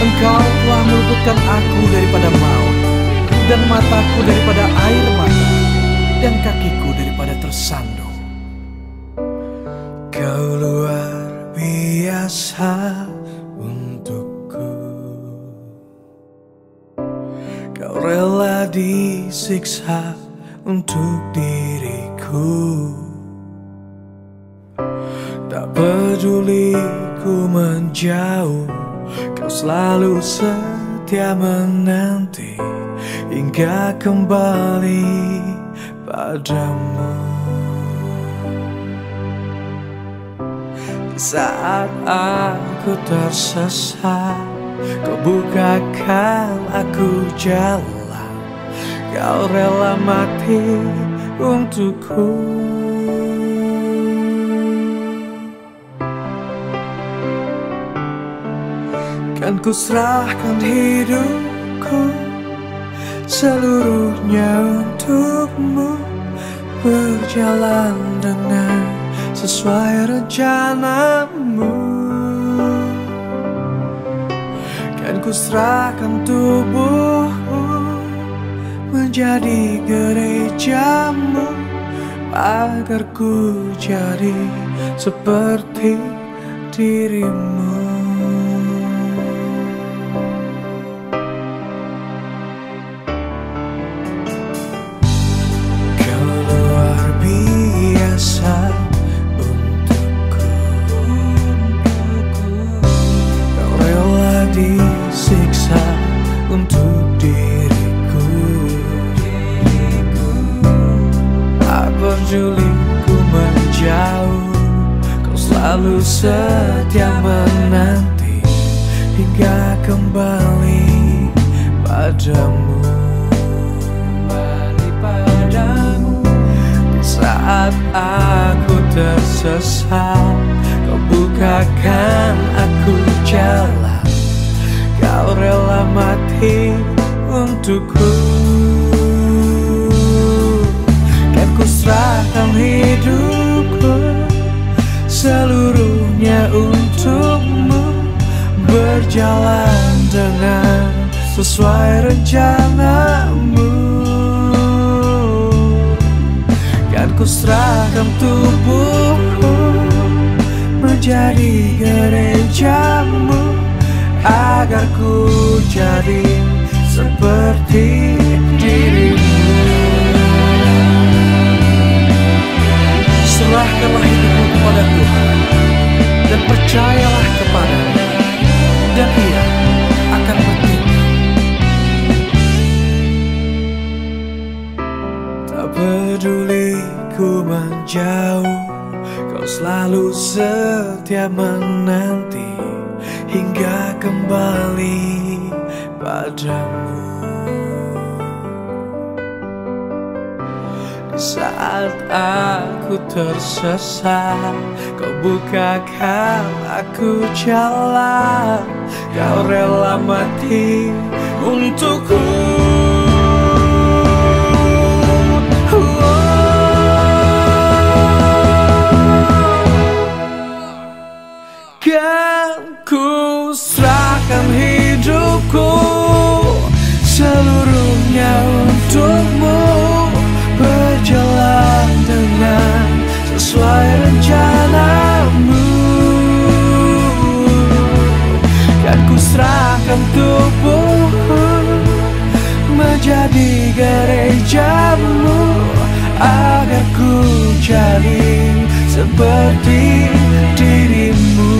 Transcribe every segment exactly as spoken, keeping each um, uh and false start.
Engkau telah meluputkan aku daripada maut, dan mataku daripada air mata, dan kakiku daripada tersandung. Kau luar biasa untukku. Kau rela disiksa untuk diriku. Tak peduli ku menjauh, kau selalu setia menanti hingga kembali padamu. Di saat aku tersesat, kau bukakan aku jalan. Kau rela mati untukku. Kan ku serahkan hidupku seluruhnya untukmu, berjalan dengan sesuai rencanamu. Kan ku serahkan tubuhku menjadi gerejamu, agar ku jadi seperti dirimu. Disiksa untuk diriku. Tak peduli ku menjauh, kau selalu setia menanti hingga kembali padamu. Kembali padamu. Di saat aku tersesat, kau bukakan aku jalan. Kau rela mati untukku. Kan ku serahkan hidupku seluruhnya untukmu, berjalan dengan sesuai rencanamu. Kan ku serahkan tubuhku menjadi gerejamu, agar ku jadi seperti dirimu. Serahkanlah hidupmu kepada Tuhan, dan percayalah kepadanya, dan Ia akan bertindak. Tak peduli ku menjauh, kau selalu setia menanti hingga kembali padamu. Di saat aku tersesat, kau bukakan aku jalan. Kau rela mati untukku. Kan ku serahkan hidupku seluruhnya untukmu, berjalan dengan sesuai rencanamu. Kan ku serahkan tubuhku menjadi gerejamu, agar ku jadi seperti dirimu.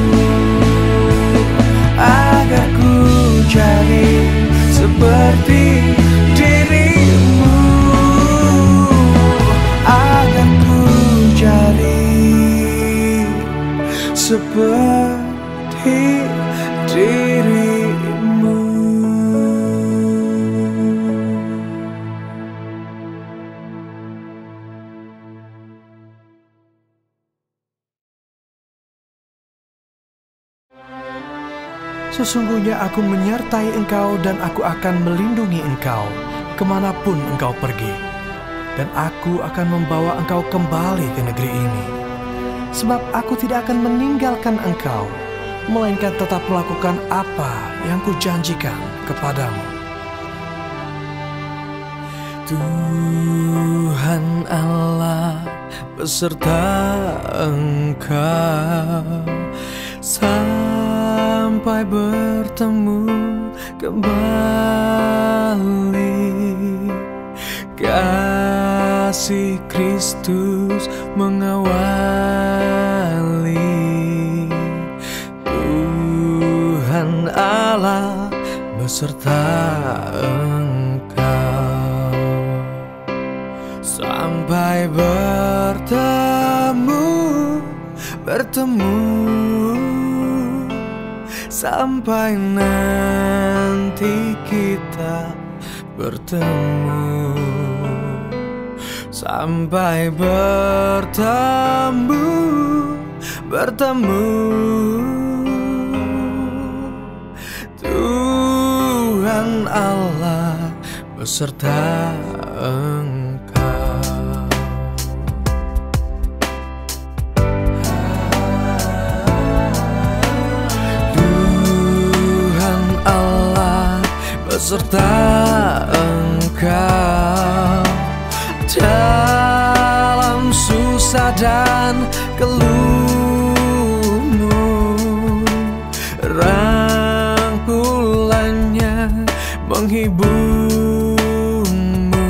Agar ku jadi seperti dirimu. Agar ku jadi seperti dirimu. Sesungguhnya aku menyertai engkau, dan aku akan melindungi engkau kemanapun engkau pergi. Dan aku akan membawa engkau kembali ke negeri ini. Sebab aku tidak akan meninggalkan engkau melainkan tetap melakukan apa yang kujanjikan kepadamu. Tuhan Allah beserta Engkau sampai bertemu kembali. Kasih Kristus mengawali. Tuhan Allah beserta Engkau sampai bertemu, bertemu, sampai nanti kita bertemu, sampai bertemu, bertemu. Tuhan Allah beserta Engkau. Tuhan Allah beserta Engkau dalam susah dan keluhmu. Rangkulannya menghiburmu.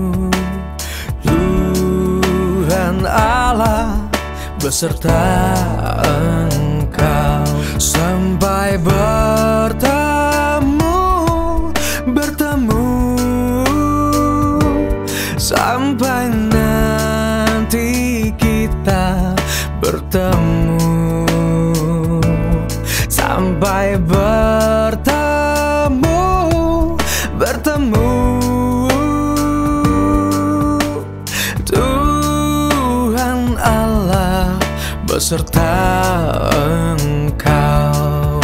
Tuhan Allah beserta Engkau sampai bertemu, bertemu, sampai nanti kita bertemu, sampai bertemu, bertemu. Tuhan Allah beserta Engkau.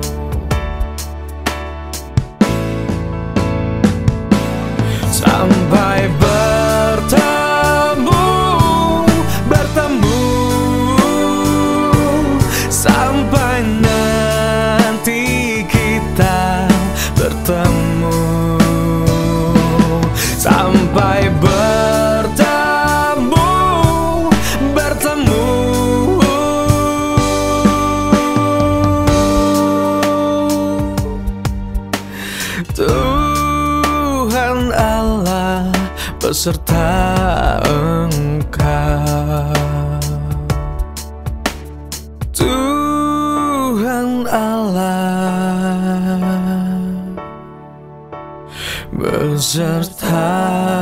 Sampai bertemu, bertemu, sampai nanti kita bertemu, sampai bertemu, bertemu. Tuhan Allah beserta Engkau. Tuhan Allah beserta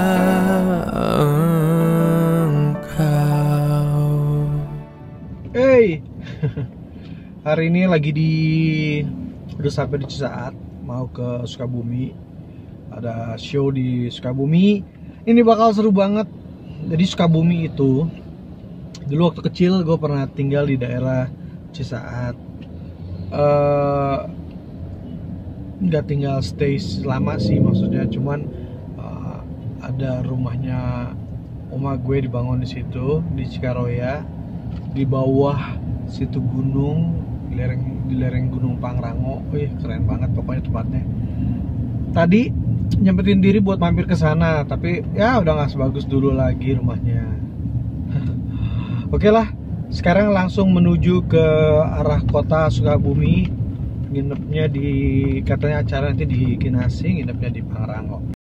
Engkau. Hey, hari ini lagi di udah sampai di Cisaat, mau ke Sukabumi. Ada show di Sukabumi. Ini bakal seru banget. Jadi Sukabumi itu dulu waktu kecil gue pernah tinggal di daerah Cisaat. Uh, nggak tinggal stay lama sih, maksudnya cuman uh, ada rumahnya oma gue dibangun di situ di Cikaroya, di bawah situ gunung, di lereng di lereng Gunung Pangrango. Wih, keren banget pokoknya tempatnya. Tadi nyempetin diri buat mampir ke sana, tapi ya udah nggak sebagus dulu lagi rumahnya. Oke lah, sekarang langsung menuju ke arah kota Sukabumi. Nginepnya di, katanya acara nanti di Kinasi, nginepnya di Pangrango.